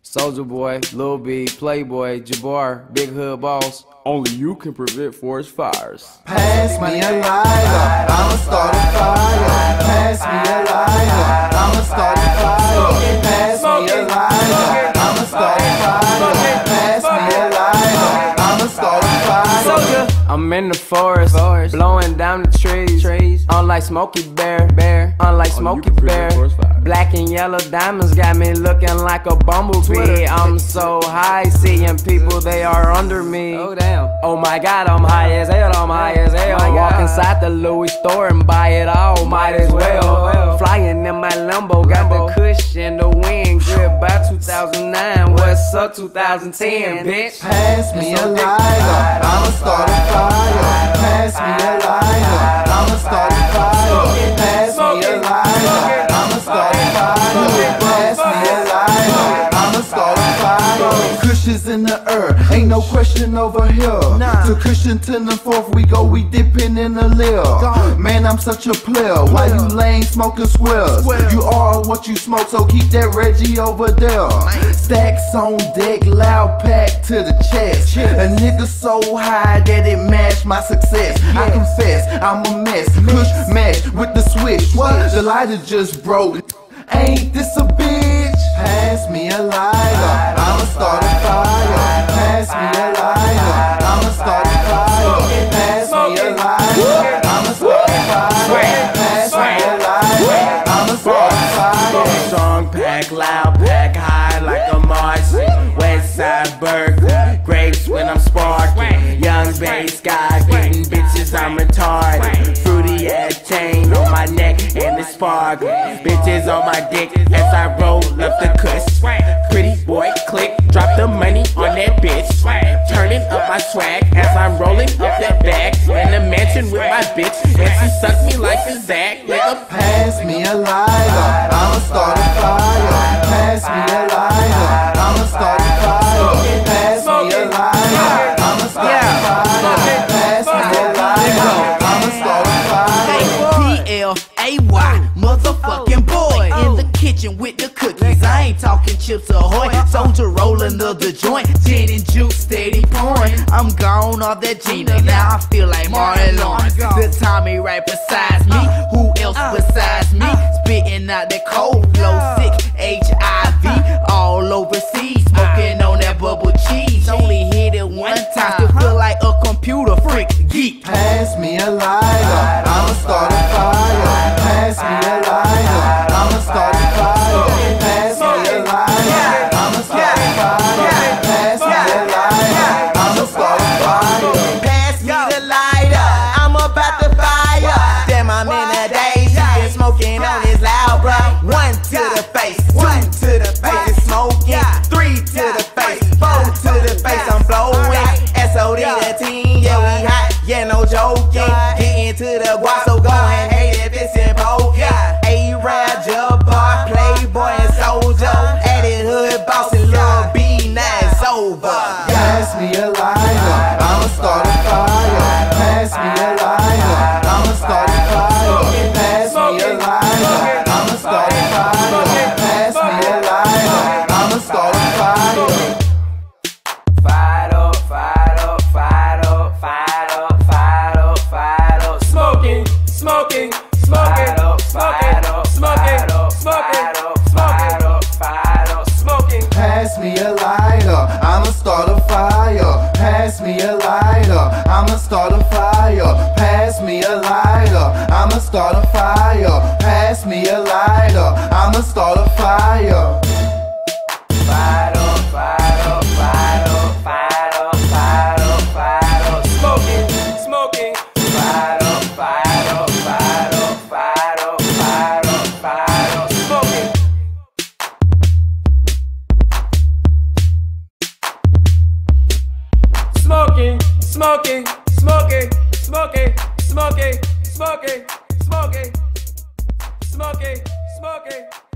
Soulja Boy, Lil B, Playboy, Jabbar, Big Hood Boss. Only you can prevent forest fires. Pass me a lighter, I'ma start a fire. Pass me a lighter, I'ma start a fire. Pass me a lighter, I'ma start a fire. Pass me a lighter, I'ma start a fire. I'm in the forest, blowing down the trees. Unlike Smokey Bear, unlike Smokey Bear. Black and yellow diamonds got me looking like a bumblebee. I'm so high, seeing people, they are under me. Oh damn. Oh my God, I'm high as hell, I'm high as hell. Walk inside the Louis store and buy it all, might as well. Flying in my Lambo, got the cushion in the wind. Good by 2009, what's up 2010, bitch? Pass me a lighter, I'ma start a fire. Pass me a lighter, I'ma start a fire. Pass me a lighter, I'ma start a fire. Pass me a lighter, I'ma start a fire. Cushions in the air, ain't no question over here. To cushion to the fourth we go, we dipping in the lil. Man, I'm such a player, why you lame smoking squares? You are what you smoke, so keep that Reggie over there. Stacks on deck, loud pack to the chest. A nigga so high that it matched my success. I confess, I'm a mess. Push, mash with the switch. The lighter just broke. Ain't this a bitch? Pass me a lighter, I'ma start a fire. Pass me a lighter, I'ma start a fire. Pass me a lighter, I'ma start a fire. Pass me a lighter, I'ma start a fire. Strong pack, loud pack, high like a Martian. Westside Berkeley, grapes when I'm sparking. Young bass guy, getting bitches, I'm retarded. Fruity ass chain on my neck and it's sparkling. Bitches on my dick as I roll up the cuss. Pretty boy click, drop the money on that bitch. Turning up my swag as I'm rolling up that bag. In a mansion with my bitch and she sucked me like a Zach. Nigga, pass me a lighter, I'ma start a fire. Pass me a lighter, I'ma start a fire. Pass me a lighter, I'ma start a fire. Pass me a lighter, I'ma start a fire. P-L-A-Y, motherfucking boy. In the kitchen with the cookies, I ain't talking Chips Ahoy. Soulja roll another joint, gin and juice steady pouring. I'm gone off that Gina, now I feel like Martin Lawrence. The Tommy right beside me, who else besides me? Spitting out that cold flow, sick HIV, all overseas. Smoking on that bubble cheese, only hit it one time, still feel like a computer freak geek. Pass me a lighter, I'ma start a fire. Pass me a lighter, I'ma start a fire. Pass me a lighter, I'ma start a fire. Pass me a lighter, I'ma start a fire. Pass me the lighter, I'm about to fire. Damn, I'm in a daze, she been smoking on this loud, bro. 1 to the face, 2 to the face, it's smoking. 3 to the face, 4 to the face, I'm blowing. SOD the team, yeah we hot, yeah no joking. Get into the guap, so go and hate if it's in poke. A-Rap, Jabbar, Playboy and Soulja, added hood boss and Lil B, now it's over. Pass me a lighter, I'ma start a fire. Pass me a lighter, I'ma start a fire. Pass me a lighter, I'ma start a fire. Pass me a lighter, I'ma start a fire. Fired up, fired up, fired up, fired up, fired up, fired up. Smoking, smoking, smoking, smoking, smoking, smoking, smoking, fired up, smoking. Pass me a lighter, I'ma start a fire. Pass me a lighter, I'ma start a fire. Pass me a lighter, I'ma start a fire. Pass me a lighter, I'ma start a fire. Fired up, fired up, fired up, fired up, fired up, fired up. Smoking, smoking. Fired up, fired up, fired up, fired up, fired up, fired up. Smoking. Smoking, smoking, smoking, smoking, smoking, smoking, smoking, smoking, smoking.